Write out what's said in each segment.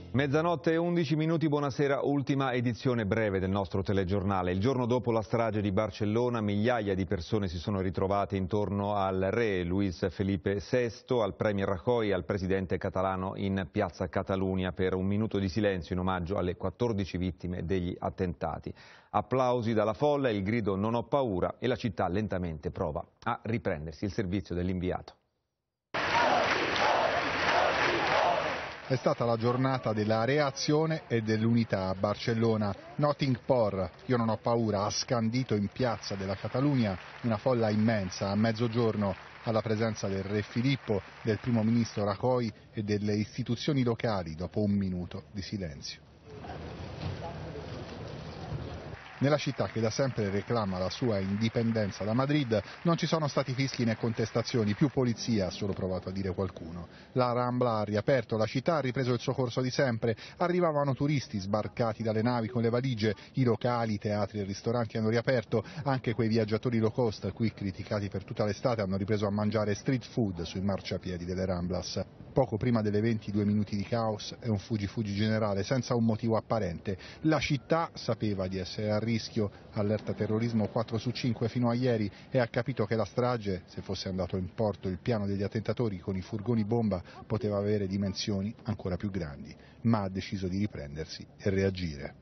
Mezzanotte e 11 minuti, buonasera, ultima edizione breve del nostro telegiornale. Il giorno dopo la strage di Barcellona, migliaia di persone si sono ritrovate intorno al re Luis Felipe VI, al premier Rajoy e al presidente catalano in piazza Catalunya per un minuto di silenzio in omaggio alle 14 vittime degli attentati. Applausi dalla folla, il grido "non ho paura" e la città lentamente prova a riprendersi. Il servizio dell'inviato. È stata la giornata della reazione e dell'unità a Barcellona. Nothing por, io non ho paura, ha scandito in piazza della Catalunya una folla immensa a mezzogiorno alla presenza del re Filippo, del primo ministro Rajoy e delle istituzioni locali dopo un minuto di silenzio. Nella città che da sempre reclama la sua indipendenza da Madrid non ci sono stati fischi né contestazioni, più polizia, ha solo provato a dire qualcuno. La Rambla ha riaperto, la città ha ripreso il suo corso di sempre, arrivavano turisti sbarcati dalle navi con le valigie, i locali, i teatri e i ristoranti hanno riaperto, anche quei viaggiatori low cost, qui criticati per tutta l'estate, hanno ripreso a mangiare street food sui marciapiedi delle Ramblas. Poco prima delle 22 minuti di caos e un fuggi generale senza un motivo apparente. La città sapeva di essere a rischio, allerta terrorismo 4 su 5 fino a ieri, e ha capito che la strage, se fosse andato in porto il piano degli attentatori con i furgoni bomba, poteva avere dimensioni ancora più grandi, ma ha deciso di riprendersi e reagire.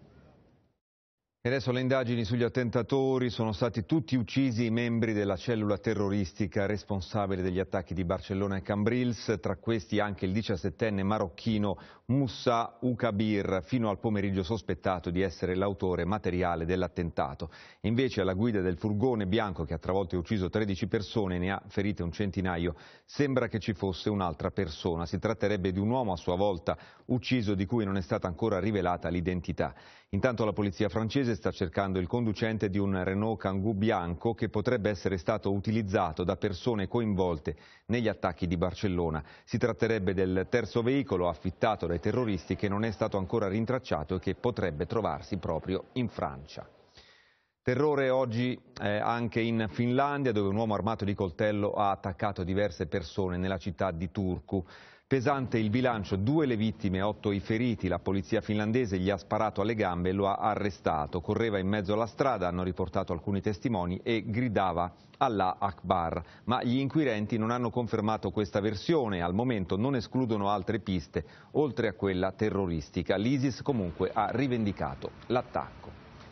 E adesso le indagini sugli attentatori. Sono stati tutti uccisi i membri della cellula terroristica responsabile degli attacchi di Barcellona e Cambrils, tra questi anche il 17enne marocchino Moussa Oukabir, fino al pomeriggio sospettato di essere l'autore materiale dell'attentato. Invece alla guida del furgone bianco che ha travolto e ucciso 13 persone e ne ha ferite un centinaio, sembra che ci fosse un'altra persona. Si tratterebbe di un uomo a sua volta ucciso, di cui non è stata ancora rivelata l'identità. Intanto la polizia francese sta cercando il conducente di un Renault Kangoo bianco che potrebbe essere stato utilizzato da persone coinvolte negli attacchi di Barcellona. Si tratterebbe del terzo veicolo affittato dai terroristi che non è stato ancora rintracciato e che potrebbe trovarsi proprio in Francia. Terrore oggi anche in Finlandia, dove un uomo armato di coltello ha attaccato diverse persone nella città di Turku. Pesante il bilancio, 2 le vittime, 8 i feriti. La polizia finlandese gli ha sparato alle gambe e lo ha arrestato. Correva in mezzo alla strada, hanno riportato alcuni testimoni, e gridava Allah Akbar. Ma gli inquirenti non hanno confermato questa versione. Al momento non escludono altre piste, oltre a quella terroristica. L'ISIS comunque ha rivendicato l'attacco.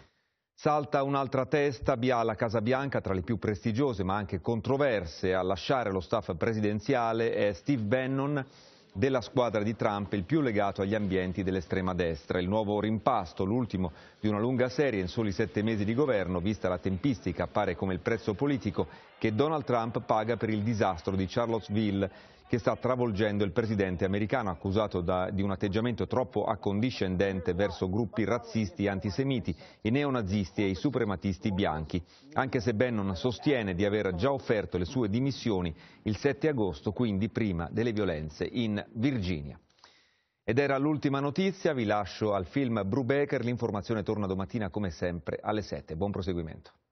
Salta un'altra testa alla Casa Bianca, tra le più prestigiose ma anche controverse. A lasciare lo staff presidenziale è Steve Bannon, della squadra di Trump, il più legato agli ambienti dell'estrema destra. Il nuovo rimpasto, l'ultimo di una lunga serie in soli 7 mesi di governo. Vista la tempistica, appare come il prezzo politico che Donald Trump paga per il disastro di Charlottesville, che sta travolgendo il presidente americano, accusato di un atteggiamento troppo accondiscendente verso gruppi razzisti, antisemiti, i neonazisti e i suprematisti bianchi, anche se Bannon sostiene di aver già offerto le sue dimissioni il 7 agosto, quindi prima delle violenze in Virginia. Ed era l'ultima notizia, vi lascio al film Brubaker, l'informazione torna domattina come sempre alle 7. Buon proseguimento.